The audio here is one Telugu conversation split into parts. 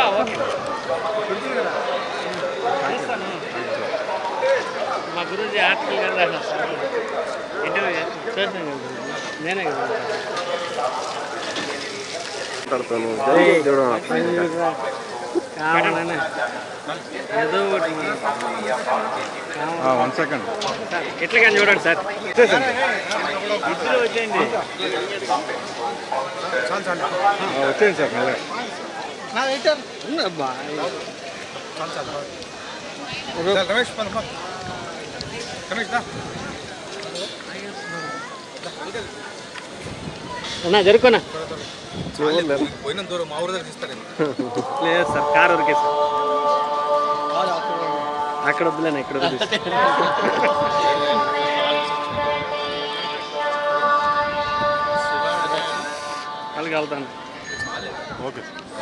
మా గురించి ఆర్టికల్ కదా ఇంటర్వ్యూ చేస్తాను నేనే కదా కావాలనే ఏదో ఒకటి 1 సెకండ్ ఎట్లా కానీ చూడండి సార్ ఇద్దరు వచ్చేయండి వచ్చేయండి సార్ ఉందబ్బా రమేష్ అన్నా జరుపుకోనా పోయిన దూరం మా ఊరు దగ్గర ఇస్తారండి లేదు సార్ కారు వరకే సార్ అక్కడ వద్దులేనా ఇక్కడ వద్దు కలగలుగుతాను ఓకే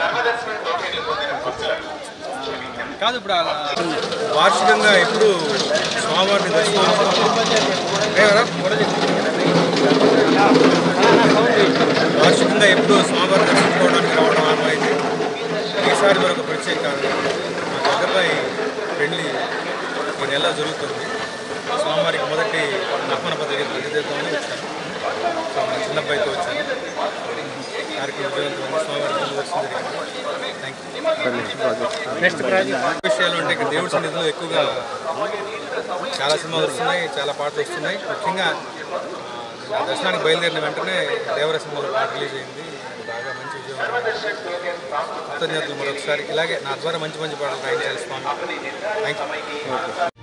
కాదు ఇప్పుడు వార్షికంగా ఎప్పుడు స్వామివారిని వార్షికంగా ఎప్పుడు స్వామివారిని దర్శించుకోవడానికి రావడం ఆనవాయితీ ఈసారి మరొక ప్రత్యేక మా దగ్గరపై పెళ్లి ఈ నెల జరుగుతుంది స్వామివారికి మొదటి నహ్మన పత్రిక ప్రతిదేద్దామని వచ్చాను సో మన చిన్నబ్బాయితో వచ్చాను కార్యక్రమం విజయవంతమైన స్వామివారికి వచ్చింది థ్యాంక్ యూ. విషయాలు అంటే ఇక్కడ దేవుడి సన్నిధిలో ఎక్కువగా చాలా సినిమాలు వస్తున్నాయి, చాలా పాటలు వస్తున్నాయి. ముఖ్యంగా దర్శనానికి బయలుదేరిన వెంటనే దేవర సినిమాలో పాట రిలీజ్ అయింది, బాగా మంచి విజయం. కృతజ్ఞతలు మరొకసారి. ఇలాగే నా ద్వారా మంచి మంచి పాటలు రాయించాలి స్వామి. Thank you.